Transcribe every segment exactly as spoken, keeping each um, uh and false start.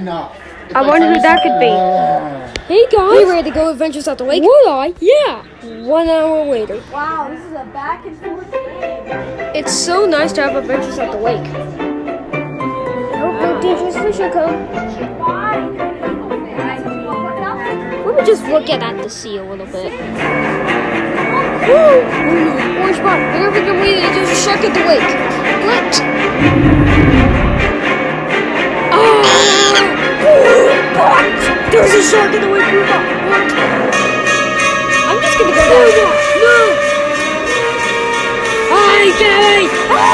No. I wonder who that could be. Hey guys! You ready to go adventures at the lake? Would I? Yeah! One hour later. Wow, this is a back and forth game. It's so nice to have adventures at the lake. I hope no dangerous fish will come. Let me just look at, at the sea a little bit. Woo! Orange spot. Whenever you're waiting, there's a shark at the lake. What? Oh! What? There's a shark at the lake. What? I'm just gonna go down. No! Hi, Gary!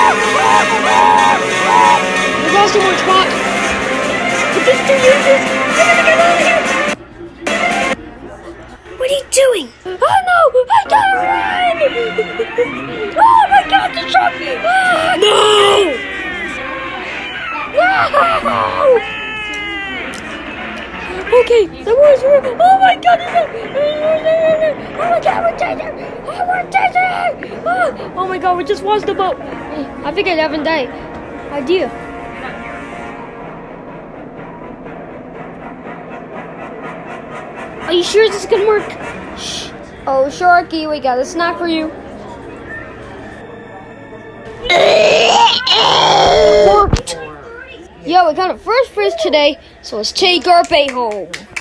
We lost a orange spot. But this too dangerous. Get out of here! What are you doing? Oh no! I gotta run! Oh my god, the shark! Ah, no! No! Okay, that was real. Oh my god! Oh my god, we're chasing! Oh, we're chasing! Oh, oh my god, we just lost the boat. I think I have an idea. Are you sure this is gonna work? Shh. Oh, Sharky, we got a snack for you. Worked. Yeah, we got a first fish today, so let's take our bait home.